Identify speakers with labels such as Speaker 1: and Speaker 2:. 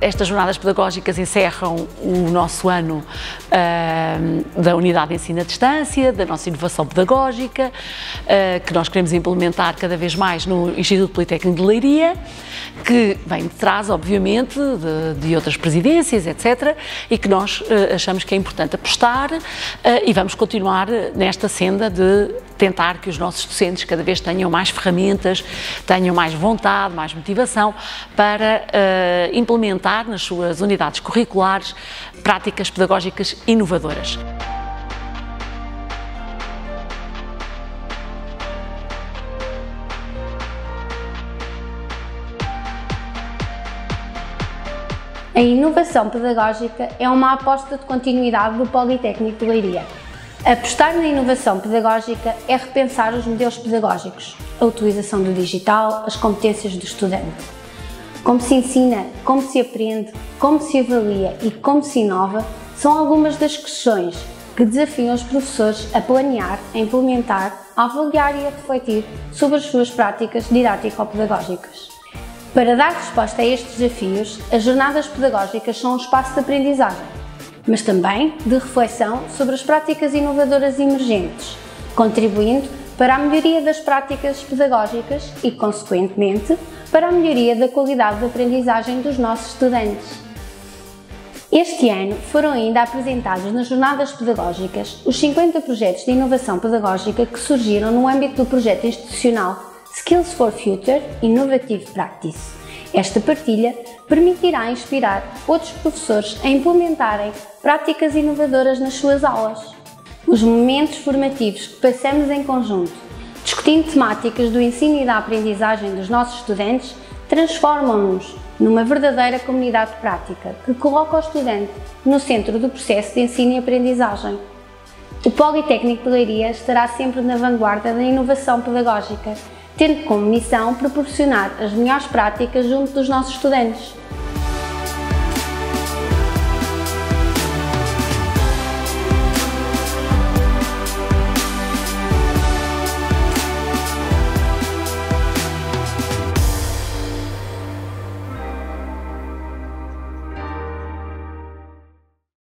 Speaker 1: Estas jornadas pedagógicas encerram o nosso ano da Unidade de Ensino à Distância, da nossa inovação pedagógica, que nós queremos implementar cada vez mais no Instituto Politécnico de Leiria, que vem de trás, obviamente, de outras presidências, etc., e que nós achamos que é importante apostar e vamos continuar nesta senda de tentar que os nossos docentes cada vez tenham mais ferramentas, tenham mais vontade, mais motivação para implementar nas suas unidades curriculares práticas pedagógicas inovadoras.
Speaker 2: A inovação pedagógica é uma aposta de continuidade do Politécnico de Leiria. Apostar na inovação pedagógica é repensar os modelos pedagógicos, a utilização do digital, as competências do estudante. Como se ensina, como se aprende, como se avalia e como se inova são algumas das questões que desafiam os professores a planear, a implementar, a avaliar e a refletir sobre as suas práticas didático-pedagógicas. Para dar resposta a estes desafios, as jornadas pedagógicas são um espaço de aprendizagem, mas também de reflexão sobre as práticas inovadoras emergentes, contribuindo para a melhoria das práticas pedagógicas e, consequentemente, para a melhoria da qualidade de aprendizagem dos nossos estudantes. Este ano foram ainda apresentados nas jornadas pedagógicas os 50 projetos de inovação pedagógica que surgiram no âmbito do projeto institucional Skills for Future Innovative Practice. Esta partilha permitirá inspirar outros professores a implementarem práticas inovadoras nas suas aulas. Os momentos formativos que passamos em conjunto, discutindo temáticas do ensino e da aprendizagem dos nossos estudantes, transformam-nos numa verdadeira comunidade prática que coloca o estudante no centro do processo de ensino e aprendizagem. O Politécnico de Leiria estará sempre na vanguarda da inovação pedagógica, tendo como missão proporcionar as melhores práticas junto dos nossos estudantes.